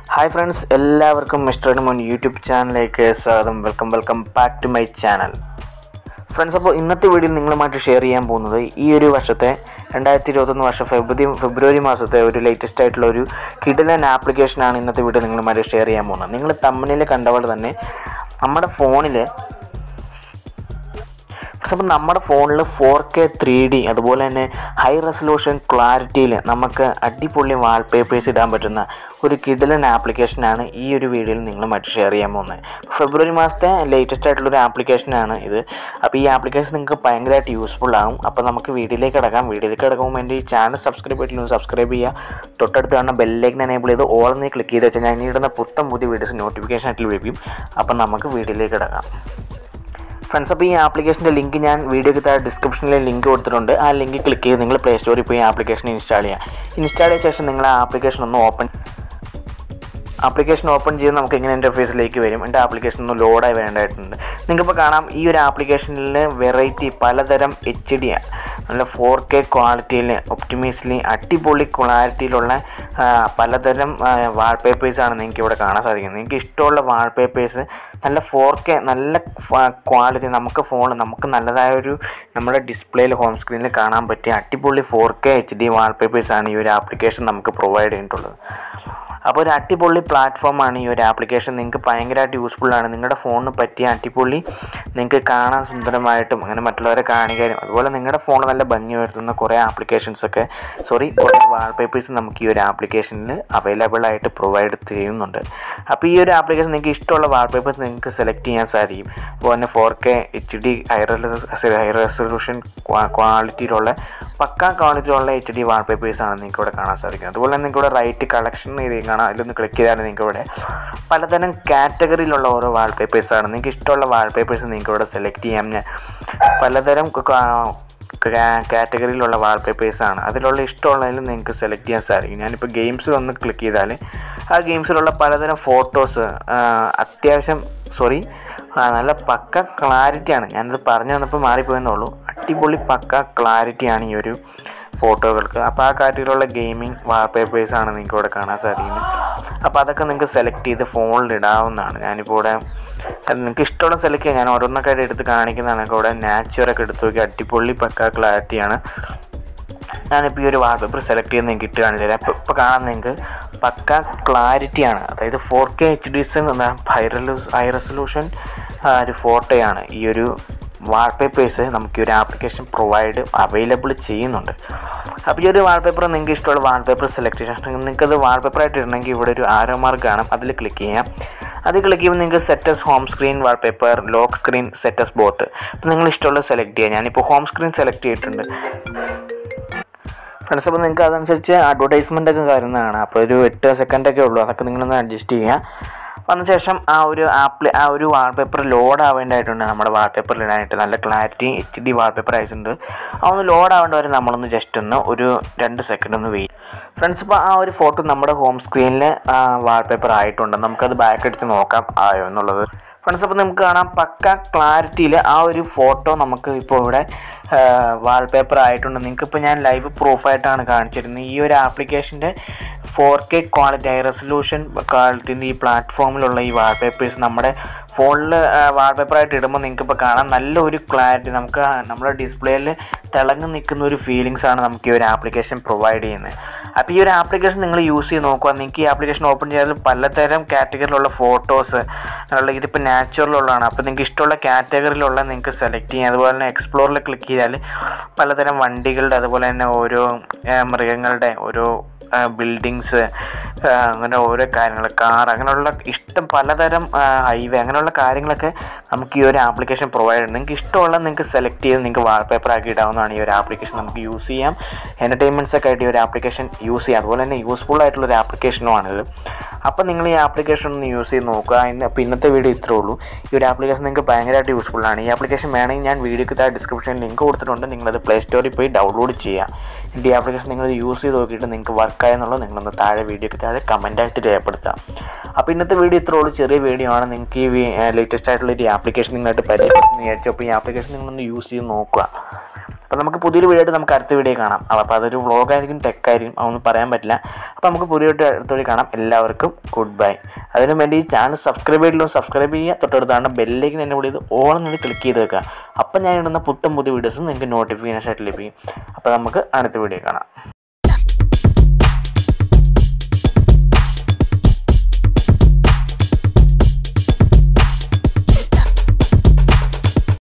Hi friends, എല്ലാവർക്കും mister മോൻ YouTube ചാനലിലേക്ക് സ്വാഗതം. Welcome back to my channel. Friends, അപ്പോൾ ഇന്നത്തെ വീഡിയോയിൽ നിങ്ങളുമായിട്ട് ഷെയർ ചെയ്യാൻ പോകുന്നത് ഈ ഒരു വർഷത്തെ 2021 വർഷം ഫെബ്രുവരി മാസത്തെ ഒരു ലേറ്റസ്റ്റ് ആയിട്ടുള്ള ഒരു കിടിലൻ ആപ്ലിക്കേഷനാണ് ഇന്നത്തെ വീഡിയോ നിങ്ങളുമായിട്ട് ഷെയർ ചെയ്യാൻ പോകുന്നത്. നിങ്ങൾ തമ്പനയിൽ കണ്ടപോലെ തന്നെ നമ്മുടെ ഫോണിൽ 4K 3D അതുപോലെ തന്നെ ഹൈ റെസൊല്യൂഷൻ ക്ലാരിറ്റിയിൽ നമുക്ക് അടിപൊളി വാൾപേപ്പേഴ്സ് ഇടാൻ പറ്റുന്ന ഒരു കിടിലൻ ആപ്ലിക്കേഷനാണ് ഈ ഒരു വീഡിയോയിൽ നിങ്ങളുമായിട്ട് ഷെയർ ചെയ്യാൻ പോകുന്നത്. ഫെബ്രുവരി മാസത്തെ ലേറ്റസ്റ്റ് ആയിട്ടുള്ളൊരു ആപ്ലിക്കേഷനാണ് ഇത്. അപ്പോൾ ഈ ആപ്ലിക്കേഷൻ നിങ്ങൾക്ക് ഭയങ്കരമായിട്ട് യൂസ്ഫുൾ ആകും. അപ്പോൾ നമുക്ക് വീഡിയോയിലേക്ക് കിടക്കുമ്പോൾ എൻ്റെ ഈ ചാനൽ സബ്സ്ക്രൈബ് ചെയ്തിട്ട് സബ്സ്ക്രൈബ് ചെയ്യുക. തൊട്ടടുത്ത് കാണുന്ന ബെല്ലൈക്കൻ എനേബിൾ ചെയ്ത് ഓൾ എന്ന് ക്ലിക്ക് ചെയ്ത് വെച്ചാൽ ഞാൻ ഇടുന്ന പുതിയ വീഡിയോസ് നോട്ടിഫിക്കേഷൻ ആയിട്ട് ലഭിക്കും. അപ്പോൾ നമുക്ക് വീഡിയോയിലേക്ക് കിടക്കാം. ഫ്രണ്ട്സ്, അപ്പോൾ ഈ ആപ്ലിക്കേഷൻ്റെ ലിങ്ക് ഞാൻ വീഡിയോയ്ക്ക് താഴെ ഡിസ്ക്രിപ്ഷനിൽ ലിങ്ക് കൊടുത്തിട്ടുണ്ട്. ആ ലിങ്ക് ക്ലിക്ക് ചെയ്ത് നിങ്ങൾ പ്ലേ സ്റ്റോറിൽ പോയി ആപ്ലിക്കേഷൻ ഇൻസ്റ്റാൾ ചെയ്ത ശേഷം നിങ്ങൾ ആ ആപ്ലിക്കേഷൻ ഓപ്പൺ ചെയ്ത് നമുക്ക് ഇങ്ങനെ ഇൻ്റർഫേസിലേക്ക് വരും. എൻ്റെ ആപ്ലിക്കേഷൻ ഒന്ന് ലോഡായി വേണ്ടതായിട്ടുണ്ട്. നിങ്ങൾക്കിപ്പോൾ കാണാം ഈ ഒരു ആപ്ലിക്കേഷനിൽ വെറൈറ്റി പലതരം HD നല്ല 4K ക്വാളിറ്റിയിൽ ഒപ്റ്റിമൈസ്ലി അടിപൊളി ക്ലാരിറ്റിയിലുള്ള പലതരം വാൾപേപ്പേഴ്സാണ് നിങ്ങൾക്ക് ഇവിടെ കാണാൻ സാധിക്കുന്നത്. നിങ്ങൾക്ക് ഇഷ്ടമുള്ള വാൾപേപ്പേഴ്സ് നല്ല 4K നല്ല ക്വാളിറ്റി നമുക്ക് നല്ലതായൊരു നമ്മുടെ ഡിസ്പ്ലേയിൽ ഹോം സ്ക്രീനിൽ കാണാൻ പറ്റിയ അടിപൊളി 4K HD വാൾപേപ്പേഴ്സാണ് ഈ ഒരു ആപ്ലിക്കേഷൻ നമുക്ക് പ്രൊവൈഡ് ചെയ്തിട്ടുള്ളത്. അപ്പോൾ ഒരു അടിപൊളി പ്ലാറ്റ്ഫോമാണ് ഈ ഒരു ആപ്ലിക്കേഷൻ. നിങ്ങൾക്ക് ഭയങ്കരമായിട്ട് യൂസ്ഫുള്ളാണ്. നിങ്ങളുടെ ഫോണിന് പറ്റിയ അടിപൊളി നിങ്ങൾക്ക് കാണാൻ സുന്ദരമായിട്ടും അങ്ങനെ മറ്റുള്ളവരെ കാണിക്കാനും അതുപോലെ നിങ്ങളുടെ ഫോൺ നല്ല ഭംഗി വരുത്തുന്ന കുറേ വാൾപേപ്പേഴ്സ് നമുക്ക് ഈ ഒരു ആപ്ലിക്കേഷനിൽ അവൈലബിൾ ആയിട്ട് പ്രൊവൈഡ് ചെയ്യുന്നുണ്ട്. അപ്പോൾ ഈ ഒരു ആപ്ലിക്കേഷൻ നിങ്ങൾക്ക് ഇഷ്ടമുള്ള വാൾപേപ്പേഴ്സ് നിങ്ങൾക്ക് സെലക്ട് ചെയ്യാൻ സാധിക്കും. അപ്പോൾ തന്നെ 4K HD ഹൈ റെസൊല്യൂഷൻ ക്വാളിറ്റിയിലുള്ള HD വാൾപേപ്പേഴ്സാണ് നിങ്ങൾക്ക് ഇവിടെ കാണാൻ സാധിക്കുന്നത്. അതുപോലെ തന്നെ നിങ്ങൾക്ക് ഇവിടെ റൈറ്റ് കളക്ഷൻ ചെയ്ത് അതിലൊന്ന് ക്ലിക്ക് ചെയ്താൽ നിങ്ങൾക്ക് ഇവിടെ പലതരം കാറ്റഗറിയിലുള്ള ഓരോ വാൾപേപ്പേഴ്സാണ്. നിങ്ങൾക്ക് ഇഷ്ടമുള്ള വാൾപേപ്പേഴ്സ് നിങ്ങൾക്ക് ഇവിടെ സെലക്ട് ചെയ്യാം. പലതരം കാറ്റഗറിയിലുള്ള വാൾപേപ്പേഴ്സാണ്. അതിലുള്ള ഇഷ്ടമുള്ളതിൽ നിങ്ങൾക്ക് സെലക്ട് ചെയ്യാൻ സാധിക്കും. ഞാനിപ്പോൾ ഗെയിംസ് ഒന്ന് ക്ലിക്ക് ചെയ്താൽ ആ ഗെയിംസിലുള്ള പലതരം ഫോട്ടോസ് നല്ല പക്ക ക്ലാരിറ്റിയാണ്. ഞാനിത് പറഞ്ഞു വന്നപ്പോൾ മാറിപ്പോയെന്നുള്ളൂ. അടിപൊളി പക്ക ക്ലാരിറ്റിയാണ് ഈ ഒരു ഫോട്ടോകൾക്ക്. അപ്പോൾ ആ കാറ്റഗറിയിലുള്ള ഗെയിമിംഗ് വാൾപേപ്പേഴ്സാണ് നിങ്ങൾക്ക് ഇവിടെ കാണാൻ സാധിക്കുന്നത്. അപ്പോൾ അതൊക്കെ നിങ്ങൾക്ക് സെലക്ട് ചെയ്ത് ഫോണിൽ ഇടാവുന്നതാണ്. ഞാനിപ്പോൾ ഇവിടെ നിങ്ങൾക്ക് ഇഷ്ടമുള്ള സെലക്ട് ചെയ്യാം. ഞാൻ ഓരോന്നൊക്കെ എടുത്ത് കാണിക്കുന്നതാണ്. ഇവിടെ നാച്ചുറൊക്കെ എടുത്ത് നോക്കി അടിപൊളി പക്ക ക്ലാരിറ്റിയാണ്. ഞാനിപ്പോൾ ഈ ഒരു വാൾപേപ്പർ സെലക്ട് ചെയ്ത് നിങ്ങൾക്ക് ഇട്ട് കാണിച്ചു തരാം. ഇപ്പോൾ കാണാൻ നിങ്ങൾക്ക് പക്ക ക്ലാരിറ്റിയാണ്. അതായത് 4K HD ഹൈ റെസൊല്യൂഷൻ ഒരു ഫോട്ടോയാണ് ഈ ഒരു വാൾപേപ്പേഴ്സ് നമുക്ക് ഈ ഒരു ആപ്ലിക്കേഷൻ അവൈലബിൾ ചെയ്യുന്നുണ്ട്. അപ്പോൾ ഈ ഒരു വാൾപേപ്പർ നിങ്ങൾക്ക് ഇഷ്ടമുള്ള വാൾപേപ്പർ സെലക്ട് ചെയ്യാൻ നിങ്ങൾക്കത് വാൾപേപ്പറായിട്ട് ഇടണമെങ്കിൽ ഇവിടെ ഒരു ആരോ മാർക്ക് കാണാം. അതിൽ ക്ലിക്ക് ചെയ്യാം. അത് ക്ലിക്ക് ചെയ്യുമ്പോൾ നിങ്ങൾക്ക് set as home screen wallpaper, lock screen, set as both. അപ്പോൾ നിങ്ങൾ ഇഷ്ടമുള്ളത് സെലക്ട് ചെയ്യുക. ഞാനിപ്പോൾ ഹോം സ്ക്രീൻ സെലക്ട് ചെയ്തിട്ടുണ്ട്. ഫ്രണ്ട്സ്, അപ്പോൾ നിങ്ങൾക്ക് അതനുസരിച്ച് അഡ്വർടൈസ്മെൻ്റൊക്കെ കാര്യങ്ങളാണ്. അപ്പോൾ ഒരു 8 സെക്കൻഡൊക്കെ ഉള്ളൂ. അതൊക്കെ നിങ്ങളൊന്ന് അഡ്ജസ്റ്റ് ചെയ്യുക. വന്ന ശേഷം ആ ഒരു വാൾപേപ്പർ ലോഡ് ആവേണ്ടതായിട്ടുണ്ട്. നമ്മുടെ വാൾപേപ്പറിൽ ഇടാനായിട്ട് നല്ല ക്ലാരിറ്റി HD വാൾപേപ്പർ അയച്ചിട്ടുണ്ട്. അതൊന്ന് ലോഡ് ആവേണ്ട വരെ നമ്മളൊന്ന് ജസ്റ്റ് ഒരു 2 സെക്കൻഡ് ഒന്ന് വെയിറ്റ്. ഫ്രണ്ട്സ്, ഇപ്പോൾ ആ ഒരു ഫോട്ടോ നമ്മുടെ ഹോം സ്ക്രീനിൽ വാൾപേപ്പർ ആയിട്ടുണ്ട്. നമുക്കത് ബാക്ക് അടിച്ച് നോക്കാം ആയോ എന്നുള്ളത്. ഫ്രണ്ട്സ്, അപ്പോൾ നമുക്ക് കാണാം പക്ക ക്ലാരിറ്റിയിൽ ആ ഒരു ഫോട്ടോ നമുക്ക് ഇപ്പോൾ ഇവിടെ വാൾപേപ്പർ ആയിട്ടുണ്ട്. നിങ്ങൾക്കിപ്പോൾ ഞാൻ ലൈവ് പ്രൂഫായിട്ടാണ് കാണിച്ചിരുന്നത്. ഈ ഒരു ആപ്ലിക്കേഷൻ്റെ 4K ക്വാളിറ്റി ഹൈ റെസൊല്യൂഷൻ ക്വാളിറ്റിൻ്റെ ഈ പ്ലാറ്റ്ഫോമിലുള്ള ഈ വാൾപേപ്പേഴ്സ് നമ്മുടെ ഫോണിൽ വാൾപേപ്പറായിട്ട് ഇടുമ്പോൾ നിങ്ങൾക്കിപ്പോൾ കാണാം നല്ലൊരു ക്ലാരിറ്റി നമുക്ക് നമ്മുടെ ഡിസ്പ്ലേയിൽ തിളങ്ങി നിൽക്കുന്ന ഒരു ഫീലിങ്സാണ് നമുക്ക് ഈ ഒരു ആപ്ലിക്കേഷൻ പ്രൊവൈഡ് ചെയ്യുന്നത്. അപ്പോൾ ഈ ഒരു ആപ്ലിക്കേഷൻ നിങ്ങൾ യൂസ് ചെയ്ത് നോക്കുക. നിങ്ങൾക്ക് ഈ ആപ്ലിക്കേഷൻ ഓപ്പൺ ചെയ്താൽ പലതരം കാറ്റഗറിയിലുള്ള ഫോട്ടോസ് ഇതിപ്പോൾ നാച്ചുറലുള്ളതാണ്. അപ്പോൾ നിങ്ങൾക്ക് ഇഷ്ടമുള്ള കാറ്റഗറിയിലുള്ള നിങ്ങൾക്ക് സെലക്ട് ചെയ്യാം. അതുപോലെ തന്നെ എക്സ്പ്ലോറിൽ ക്ലിക്ക് ചെയ്താൽ പലതരം വണ്ടികളുടെ അതുപോലെ തന്നെ ഓരോ മൃഗങ്ങളുടെ ഓരോ ബിൽഡിങ്സ് അങ്ങനെ ഓരോ കാര്യങ്ങൾ കാർ അങ്ങനെയുള്ള പലതരം ഹൈവേ അങ്ങനെയുള്ള കാര്യങ്ങളൊക്കെ നമുക്ക് ഈ ഒരു ആപ്ലിക്കേഷൻ പ്രൊവൈഡ് ചെയ്യുന്നത്. നിങ്ങൾക്ക് ഇഷ്ടമുള്ള നിങ്ങൾക്ക് സെലക്ട് ചെയ്ത് നിങ്ങൾക്ക് വാൾപേപ്പർ ആക്കി ഇടാവുന്നതാണ്. ഈ ഒരു ആപ്ലിക്കേഷൻ നമുക്ക് യൂസ് ചെയ്യാം. എൻ്റർടൈൻമെൻറ്റ്സൊക്കെ ആയിട്ട് ഈ ഒരു ആപ്ലിക്കേഷൻ യൂസ് ചെയ്യാം. അതുപോലെ തന്നെ യൂസ്ഫുൾ ആയിട്ടുള്ളൊരു ആപ്ലിക്കേഷനുമാണിത്. അപ്പോൾ നിങ്ങൾ ഈ ആപ്ലിക്കേഷൻ ഒന്ന് യൂസ് ചെയ്ത് നോക്കുക. അപ്പോൾ ഇന്നത്തെ വീഡിയോ ഇത്രേ ഉള്ളൂ. ഈ ഒരു ആപ്ലിക്കേഷൻ നിങ്ങൾക്ക് ഭയങ്കരമായിട്ട് യൂസ്ഫുള്ളാണ്. ഈ ആപ്ലിക്കേഷൻ വേണമെങ്കിൽ ഞാൻ വീഡിയോയ്ക്ക് താഴെ ഡിസ്ക്രിപ്ഷനിൽ ലിങ്ക് കൊടുത്തിട്ടുണ്ട്. നിങ്ങളത് പ്ലേ സ്റ്റോറിൽ പോയി ഡൗൺലോഡ് ചെയ്യുക. എൻ്റെ ഈ ആപ്ലിക്കേഷൻ നിങ്ങൾ യൂസ് ചെയ്ത് നോക്കിയിട്ട് നിങ്ങൾക്ക് വർക്കായെന്നുള്ളത് നിങ്ങളൊന്ന് താഴെ വീഡിയോയ്ക്ക് താഴെ കമൻറ്റായിട്ട് രേഖപ്പെടുത്താം. അപ്പോൾ ഇന്നത്തെ വീഡിയോ ഇത്രേ ഉള്ളൂ. ചെറിയ വീഡിയോ ആണ്. നിങ്ങൾക്ക് ഈ ലേറ്റസ്റ്റ് ആയിട്ടുള്ള ഒരു ആപ്ലിക്കേഷൻ നിങ്ങളായിട്ട് പരിചയപ്പെടുത്തുന്ന വിചാരിച്ചു. അപ്പോൾ ഈ ആപ്ലിക്കേഷൻ നിങ്ങളൊന്ന് യൂസ് ചെയ്ത് നോക്കുക. അപ്പോൾ നമുക്ക് പുതിയൊരു വീഡിയോ ആയിട്ട് നമുക്ക് അടുത്ത വീഡിയോ കാണാം. അപ്പോൾ അതൊരു വ്ളോഗായിരിക്കും, ടെക്കായിരിക്കും, അതൊന്നും പറയാൻ പറ്റില്ല. അപ്പോൾ നമുക്ക് പുതിയൊരു അടുത്ത വീഡിയോ കാണാം. എല്ലാവർക്കും ഗുഡ് ബൈ. അതിനു വേണ്ടി ഈ ചാനൽ സബ്സ്ക്രൈബ് ചെയ്തിട്ടുള്ളൂ, സബ്സ്ക്രൈബ് ചെയ്യുക. തൊട്ടടുത്താണ് ബെല്ലിലേക്ക് എന്നെ വിളിയത് ഓളം നിന്ന് ക്ലിക്ക് ചെയ്ത് വെക്കുക. അപ്പം ഞാൻ ഇടുന്ന പുതിയ വീഡിയോസ് നിങ്ങൾക്ക് നോട്ടിഫിക്കേഷൻ ആയിട്ട് ലഭിക്കും. അപ്പോൾ നമുക്ക് അടുത്ത വീഡിയോ കാണാം.